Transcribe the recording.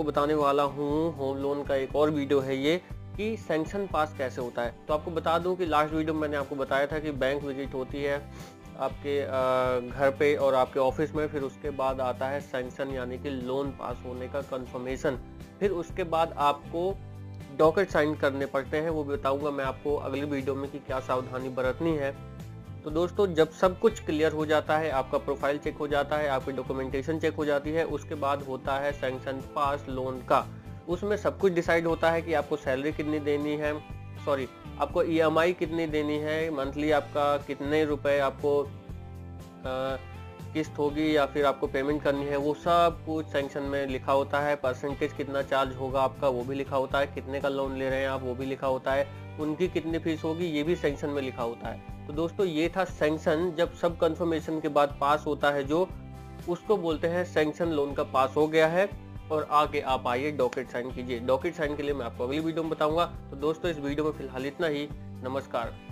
आपको बताने वाला हूँ होम लोन का एक और वीडियो है ये कि सैंक्शन पास कैसे होता है। तो आपको बता दूं कि लास्ट वीडियो में मैंने आपको बताया था कि बैंक विजिट होती है आपके घर पे और आपके ऑफिस में, फिर उसके बाद आता है सैंक्शन यानी कि लोन पास होने का कंफर्मेशन। फिर उसके बाद आपको डॉक्यूमेंट साइन करने पड़ते हैं, वो भी बताऊंगा मैं आपको अगली वीडियो में कि क्या सावधानी बरतनी है। तो दोस्तों जब सब कुछ क्लियर हो जाता है, आपका प्रोफाइल चेक हो जाता है, आपकी डॉक्यूमेंटेशन चेक हो जाती है, उसके बाद होता है सैंक्शन पास लोन का। उसमें सब कुछ डिसाइड होता है कि आपको सैलरी कितनी देनी है, सॉरी आपको ईएमआई कितनी देनी है, मंथली आपका कितने रुपए आपको किस्त होगी या फिर आपको पेमेंट करनी है, वो सब कुछ सैंक्शन में लिखा होता है। परसेंटेज कितना चार्ज होगा आपका वो भी लिखा होता है, कितने का लोन ले रहे हैं आप वो भी लिखा होता है, उनकी कितनी फीस होगी ये भी सैंक्शन में लिखा होता है। तो दोस्तों ये था सैंक्शन, जब सब कंफर्मेशन के बाद पास होता है जो, उसको बोलते हैं सैंक्शन लोन का पास हो गया है। और आगे आप आइए डॉक्यूमेंट साइन कीजिए। डॉक्यूमेंट साइन के लिए मैं आपको अगली वीडियो में बताऊंगा। तो दोस्तों इस वीडियो में फिलहाल इतना ही। नमस्कार।